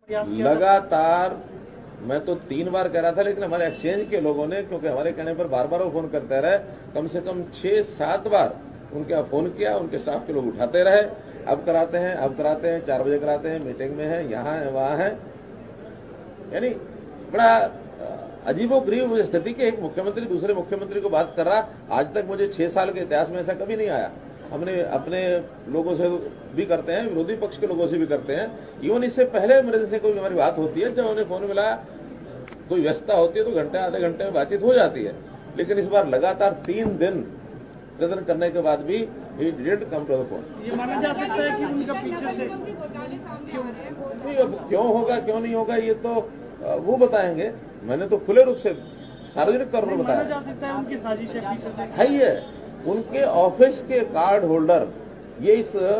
लगातार मैं तो 3 बार कह रहा था, लेकिन हमारे एक्सचेंज के लोगों ने, क्योंकि हमारे कहने पर बार बार वो फोन करते रहे, कम से कम 6-7 बार उनके यहाँ फोन किया, उनके स्टाफ के लोग उठाते रहे। अब कराते हैं 4 बजे कराते हैं, मीटिंग में है, यहाँ है, वहाँ है। यानी बड़ा अजीबोगरीब स्थिति के एक मुख्यमंत्री दूसरे मुख्यमंत्री को बात कर रहा। आज तक मुझे 6 साल के इतिहास में ऐसा कभी नहीं आया। हमने अपने लोगों से भी करते हैं, विरोधी पक्ष के लोगों से भी करते हैं। इवन इससे पहले मेरे से कोई हमारी बात होती है, जब उन्हें फोन मिला, कोई व्यस्तता होती है तो घंटे आधे घंटे में बातचीत हो जाती है। लेकिन इस बार लगातार 3 दिन प्रदर्शन करने के बाद भी ही didn't come to the point. ये माना जा सकता है कि उनका पीछे से क्यों होगा, क्यों नहीं होगा, ये तो वो बताएंगे। मैंने तो खुले रूप से सार्वजनिक तौर पर बताया। माना जा सकता है उनकी साजिश है पीछे से। है ये उनके ऑफिस के कार्ड होल्डर ये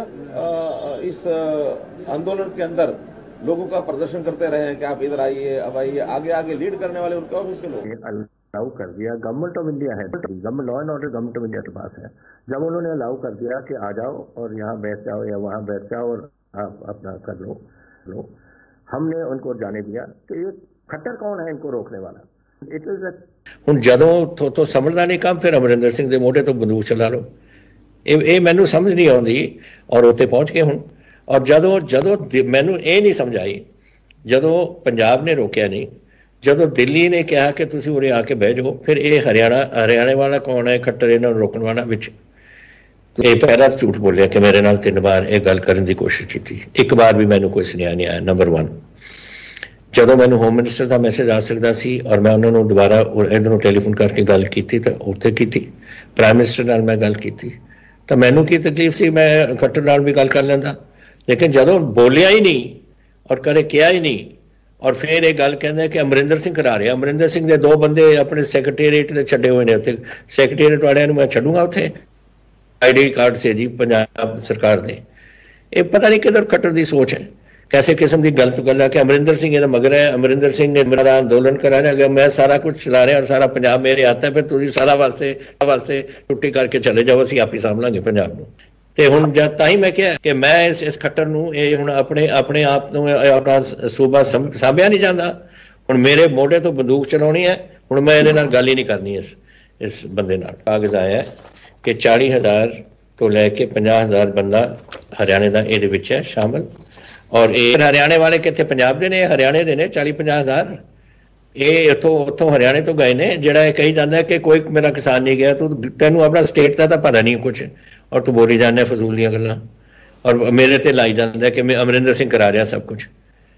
इस आंदोलन के अंदर लोगों का प्रदर्शन करते रहे हैं कि आप इधर आइए, अब आइए, आगे लीड करने वाले उनके ऑफिस के लोग। अलाउ कर दिया, गवर्नमेंट ऑफ इंडिया है, government law and order government of India के पास है। जब उन्होंने अलाउ कर दिया कि आ जाओ और यहाँ बैठ जाओ या वहाँ बैठ जाओ और आप अपना कर लो, हमने उनको जाने दिया कि ये खट्टर कौन है इनको रोकने वाला। इट इज ਹੁਣ ਜਦੋਂ ਤੋਂ ਸਮਝਦਾ ਨਹੀਂ ਕੰਮ, ਫਿਰ ਅਮਰਿੰਦਰ ਸਿੰਘ ਦੇ ਮੋਢੇ ਤੋਂ ਬੰਦੂਕ ਚਲਾ ਲਓ। ਇਹ ਮੈਨੂੰ ਸਮਝ ਨਹੀਂ ਆਉਂਦੀ। ਔਰ ਉੱਥੇ ਪਹੁੰਚ ਕੇ ਹੁਣ, ਔਰ ਜਦੋਂ ਮੈਨੂੰ ਇਹ ਨਹੀਂ ਸਮਝ ਆਈ, ਜਦੋਂ ਪੰਜਾਬ ਨੇ ਰੋਕਿਆ ਨਹੀਂ, ਜਦੋਂ ਦਿੱਲੀ ਨੇ ਕਿਹਾ ਕਿ ਤੁਸੀਂ ਉਰੇ ਆ ਕੇ ਬਹਿ ਜਾਓ, ਫਿਰ ਇਹ ਹਰਿਆਣੇ ਵਾਲਾ ਕੌਣ ਹੈ ਖੱਟਰ ਇਹਨਾਂ ਨੂੰ ਰੋਕਣ ਵਾਲਾ ਵਿੱਚ। ਇਹ ਪਹਿਲਾ ਝੂਠ ਬੋਲਿਆ ਕਿ ਮੇਰੇ ਨਾਲ 3 ਵਾਰ ਇਹ ਗੱਲ ਕਰਨ ਦੀ ਕੋਸ਼ਿਸ਼ ਕੀਤੀ, 1 ਵਾਰ ਵੀ ਮੈਨੂੰ ਕੋਈ ਸੁਨੇਹਾ ਨਹੀਂ ਆਇਆ। ਨੰਬਰ 1, ਜਦੋਂ ਮੈਨੂੰ ਹੋਮ ਮਿਨਿਸਟਰ ਦਾ ਮੈਸੇਜ ਆ ਸਕਦਾ ਸੀ ਔਰ ਮੈਂ ਉਹਨਾਂ ਨੂੰ ਦੁਬਾਰਾ ਇਧਰੋਂ ਟੈਲੀਫੋਨ ਕਰਕੇ ਗੱਲ ਕੀਤੀ ਤਾਂ ਉੱਥੇ ਕੀਤੀ, ਪ੍ਰਾਈਮ ਮਿਨਿਸਟਰ ਨਾਲ ਮੈਂ ਗੱਲ ਕੀਤੀ ਤਾਂ ਮੈਨੂੰ ਕੀ ਤਕਲੀਫ ਸੀ, ਮੈਂ ਖੱਟਰ ਨਾਲ ਵੀ ਗੱਲ ਕਰ ਲੈਂਦਾ। ਲੇਕਿਨ ਜਦੋਂ ਬੋਲਿਆ ਹੀ ਨਹੀਂ ਔਰ ਕਦੇ ਕਿਹਾ ਹੀ ਨਹੀਂ ਔਰ ਫਿਰ ਇਹ ਗੱਲ ਕਹਿੰਦਾ ਕਿ ਅਮਰਿੰਦਰ ਸਿੰਘ ਕਰਾ ਰਿਹਾ। ਅਮਰਿੰਦਰ ਸਿੰਘ ਦੇ 2 ਬੰਦੇ ਆਪਣੇ ਸੈਕਟਰੀਏਟ ਦੇ ਛੱਡੇ ਹੋਏ ਨੇ ਉੱਥੇ। ਸੈਕਟਰੀਏਟ ਵਾਲਿਆਂ ਨੂੰ ਮੈਂ ਛੱਡੂਗਾ ਉੱਥੇ? ਆਈਡੀ ਕਾਰਡ ਸੇ ਜੀ ਪੰਜਾਬ ਸਰਕਾਰ ਦੇ। ਇਹ ਪਤਾ ਨਹੀਂ ਕਿਧਰ ਖੱਟਰ ਦੀ ਸੋਚ ਹੈ, कैसे किस्म की गलत गल है कि अमरिंदर सिंह ये मगर है, अमरिंदर सिंह ने मेरा आंदोलन कराया गया, मैं सारा कुछ चला रहा और सारा पंजाब मेरे हाथ है, फिर तुम सारा वास्ते छुट्टी करके चले जाओ, असं आप ही सामभ लांगे पंजाब नूं। ते हुण जद तां ही मैं कहा कि मैं इस खट्टर नूं हुण अपने आप नूं अपना सूबा साम्भिया नहीं जांदा। हुण मेरे मोढे तो बंदूक चलाउणी है, हुण मैं इहदे नाल गल ही नहीं करनी। इस बंदे नाल कागज आया कि 40,000 तो लैके 50,000 बंदा हरियाणे का इहदे विच है शामिल। और ये हरियाणे वाले कितने पंजाब के ने, हरियाणे के ने 40-50,000। ये उतों हरियाणे तो गए ने। जिहड़ा कही जाता है कि कोई मेरा किसान नहीं गया, तो तेनों अपना स्टेट का तो पता नहीं कुछ, और तू बोली जाना फजूल दी गल्लां और मेरे ते लाई जाता है कि मैं अमरिंदर सिंह करा रहा सब कुछ।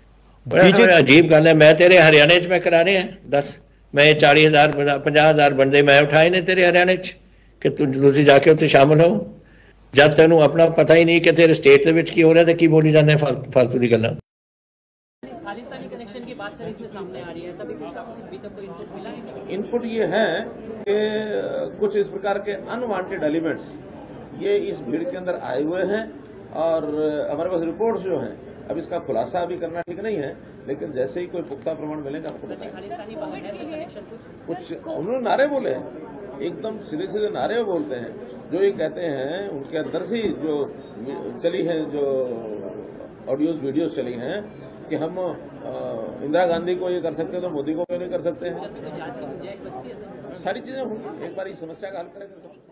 बड़ा अजीब गल है। मैं तेरे हरियाणे च मैं करा रहा, दस मैं 40,000 50,000 बंदे मैं उठाए ने तेरे हरियाणे च कि तुसीं जाके उत्थे शामिल हो, जब तेनू अपना पता ही नहीं कि तेरे स्टेट के की हो रहा है, की बोली जाने फालतू की गल्लां। खालिस्तानी कनेक्शन की बात सर इसमें सामने आ रही है, सभी अभी तक कोई इनपुट मिला है? इनपुट ये है कि कुछ इस प्रकार के अनवांटेड एलिमेंट्स ये इस भीड़ के अंदर आए हुए हैं और हमारे पास रिपोर्ट्स जो हैं, अब इसका खुलासा अभी करना ठीक नहीं है, लेकिन जैसे ही कोई पुख्ता प्रमाण मिलेगा आपको बताएंगे। कुछ उन्होंने नारे बोले हैं, एकदम सीधे नारे बोलते हैं, जो ये कहते हैं उनके अंदर से जो चली है, जो ऑडियोज वीडियोज चली हैं कि हम इंदिरा गांधी को ये कर सकते हैं तो मोदी को क्यों नहीं कर सकते हैं। सारी चीजें होंगी, एक बार इस समस्या का हल करेंगे।